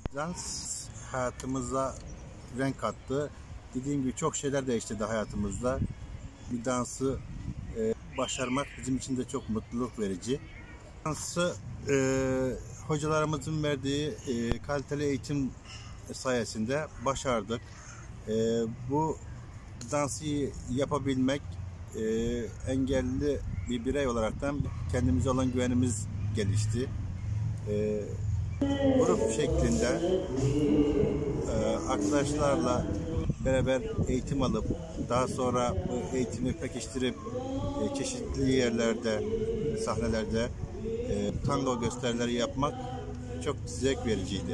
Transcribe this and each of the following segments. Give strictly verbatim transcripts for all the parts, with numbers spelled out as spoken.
Dans hayatımıza renk kattı. Dediğim gibi çok şeyler değişti de hayatımızda. Bir dansı e, başarmak bizim için de çok mutluluk verici. Dansı e, hocalarımızın verdiği e, kaliteli eğitim sayesinde başardık. E, bu dansı yapabilmek, e, engelli bir birey olaraktan kendimize olan güvenimiz gelişti. E, grup şeklinde e, arkadaşlarla beraber eğitim alıp daha sonra bu eğitimi pekiştirip e, çeşitli yerlerde, sahnelerde e, tango gösterileri yapmak çok zevk vericiydi.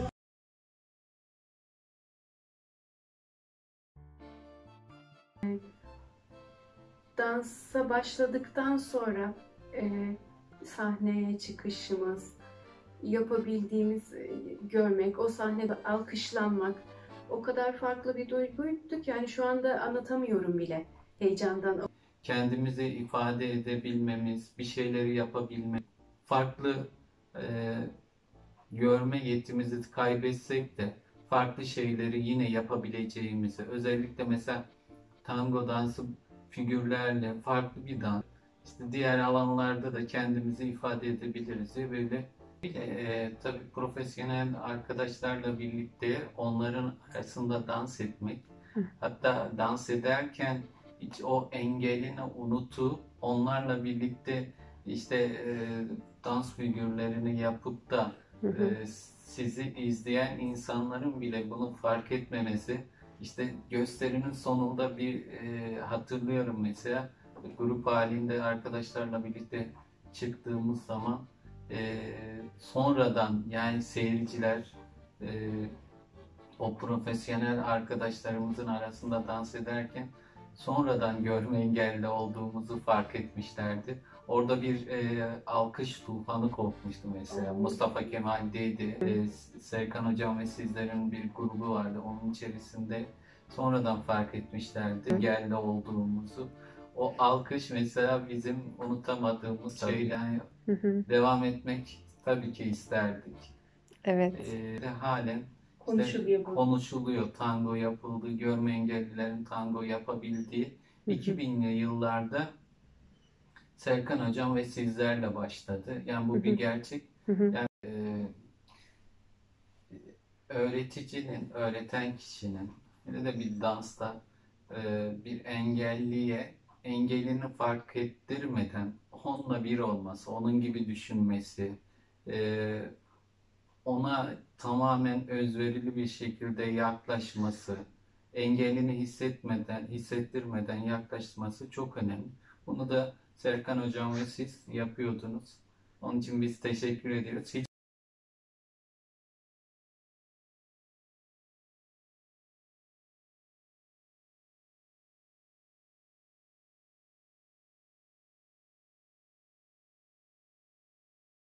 Dansa başladıktan sonra e, sahneye çıkışımız, yapabildiğimiz e, görmek, o sahnede alkışlanmak o kadar farklı bir duyguydu ki yani şu anda anlatamıyorum bile heyecandan. Kendimizi ifade edebilmemiz, bir şeyleri yapabilmek, farklı e, görme yetimizi kaybetsek de farklı şeyleri yine yapabileceğimizi, özellikle mesela tango dansı figürlerle farklı bir dans, işte diğer alanlarda da kendimizi ifade edebiliriz diye böyle bir de, e, tabii profesyonel arkadaşlarla birlikte onların arasında dans etmek, hatta dans ederken hiç o engelini unutup onlarla birlikte işte e, dans figürlerini yapıp da e, sizi izleyen insanların bile bunu fark etmemesi, işte gösterinin sonunda bir e, hatırlıyorum mesela grup halinde arkadaşlarla birlikte çıktığımız zaman e, sonradan yani seyirciler e, o profesyonel arkadaşlarımızın arasında dans ederken sonradan görme engelli olduğumuzu fark etmişlerdi. Orada bir e, alkış tufanı kopmuştu mesela. Mustafa Kemal Dedi, e, Serkan Hocam ve sizlerin bir grubu vardı. Onun içerisinde sonradan fark etmişlerdi engelli olduğumuzu. O alkış mesela bizim unutamadığımız şeyden devam etmek tabii ki isterdik. Evet. E, halen Konuşuluyor işte bu. konuşuluyor. Tango yapıldı, görme engellilerin tango yapabildiği. iki binli yıllarda Serkan Hocam ve sizlerle başladı. Yani bu bir gerçek. Yani e, öğreticinin, öğreten kişinin, ya da bir dansta e, bir engelliye engelini fark ettirmeden onunla bir olması, onun gibi düşünmesi, e, ona tamamen özverili bir şekilde yaklaşması, engelini hissetmeden, hissettirmeden yaklaşması çok önemli. Bunu da Serkan Hocam ve siz yapıyordunuz. Onun için biz teşekkür ediyoruz. Hiç